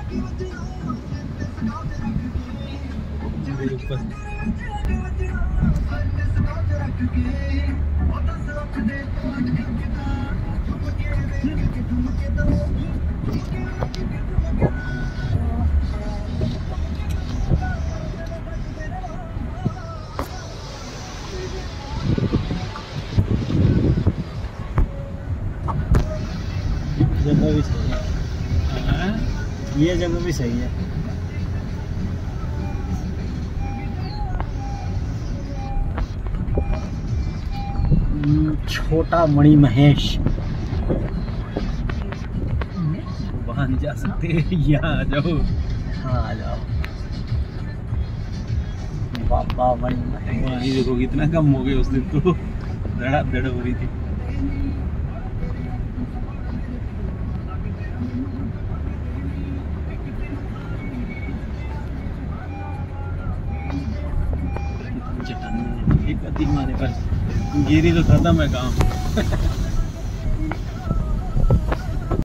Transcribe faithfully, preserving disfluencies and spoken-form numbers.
जगह भी सही है, ये जगह भी सही है। छोटा मणि महेश वहाँ नहीं जा सकते, यहाँ आ जाओ। हाँ आ जाओ। बाबा मणि महेश, वहाँ देखो कितना कम हो गए उस दिन तो धड़ा धड़ हो रही थी। चट्टान एक अति हमारे पास गिरी तो खत्म है काम।